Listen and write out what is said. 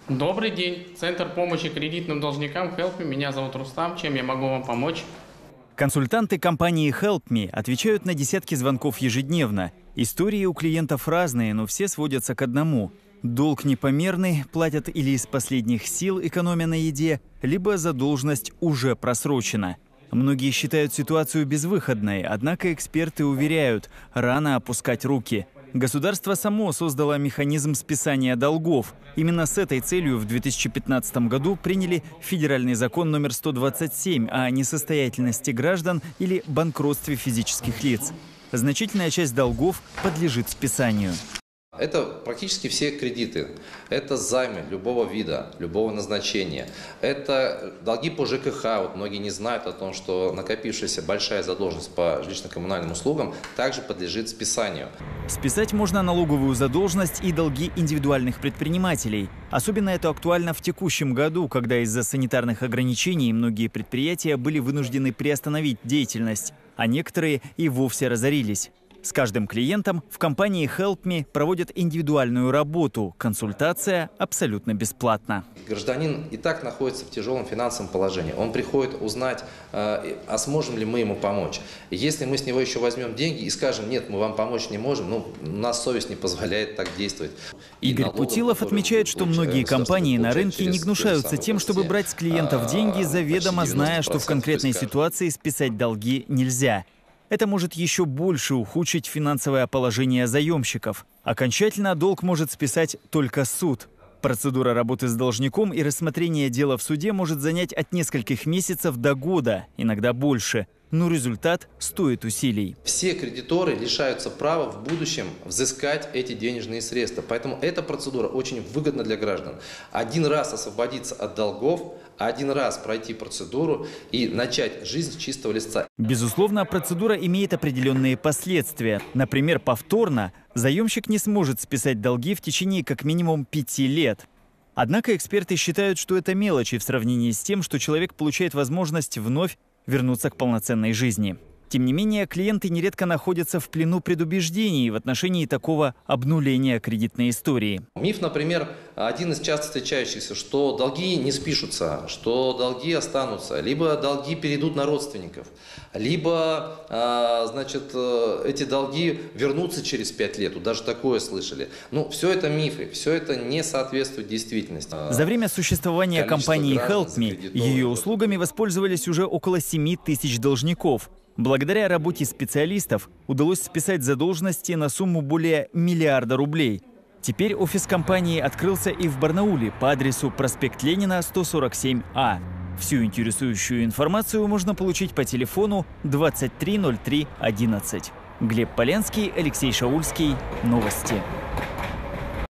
Добрый день. Центр помощи кредитным должникам Help Me. Меня зовут Рустам. Чем я могу вам помочь? Консультанты компании Help Me отвечают на десятки звонков ежедневно. Истории у клиентов разные, но все сводятся к одному. Долг непомерный, платят или из последних сил, экономя на еде, либо задолженность уже просрочена. Многие считают ситуацию безвыходной, однако эксперты уверяют, рано опускать руки. Государство само создало механизм списания долгов. Именно с этой целью в 2015 году приняли федеральный закон номер 127 о несостоятельности граждан или банкротстве физических лиц. Значительная часть долгов подлежит списанию. Это практически все кредиты. Это займы любого вида, любого назначения. Это долги по ЖКХ. Вот многие не знают о том, что накопившаяся большая задолженность по жилищно-коммунальным услугам также подлежит списанию. Списать можно налоговую задолженность и долги индивидуальных предпринимателей. Особенно это актуально в текущем году, когда из-за санитарных ограничений многие предприятия были вынуждены приостановить деятельность, а некоторые и вовсе разорились. С каждым клиентом в компании Help Me проводят индивидуальную работу. Консультация абсолютно бесплатна. Гражданин и так находится в тяжелом финансовом положении. Он приходит узнать, а сможем ли мы ему помочь. Если мы с него еще возьмем деньги и скажем, нет, мы вам помочь не можем, у нас совесть не позволяет так действовать. Игорь Путилов отмечает, что многие компании на рынке не гнушаются тем, чтобы брать с клиентов деньги, заведомо зная, что в конкретной ситуации списать долги нельзя. Это может еще больше ухудшить финансовое положение заемщиков. Окончательно долг может списать только суд. Процедура работы с должником и рассмотрение дела в суде может занять от нескольких месяцев до года, иногда больше. Но результат стоит усилий. Все кредиторы лишаются права в будущем взыскать эти денежные средства. Поэтому эта процедура очень выгодна для граждан. Один раз освободиться от долгов, один раз пройти процедуру и начать жизнь с чистого листа. Безусловно, процедура имеет определенные последствия. Например, повторно заемщик не сможет списать долги в течение как минимум 5 лет. Однако эксперты считают, что это мелочи в сравнении с тем, что человек получает возможность вновь вернуться к полноценной жизни. Тем не менее, клиенты нередко находятся в плену предубеждений в отношении такого обнуления кредитной истории. Миф, например, один из часто встречающихся, что долги не спишутся, что долги останутся, либо долги перейдут на родственников, либо эти долги вернутся через 5 лет. Даже такое слышали. Все это мифы, все это не соответствует действительности. За время существования компании Help Me ее услугами воспользовались уже около 7 тысяч должников. Благодаря работе специалистов удалось списать задолженности на сумму более миллиарда рублей. Теперь офис компании открылся и в Барнауле по адресу проспект Ленина, 147А. Всю интересующую информацию можно получить по телефону 230311. Глеб Полянский, Алексей Шаульский. Новости.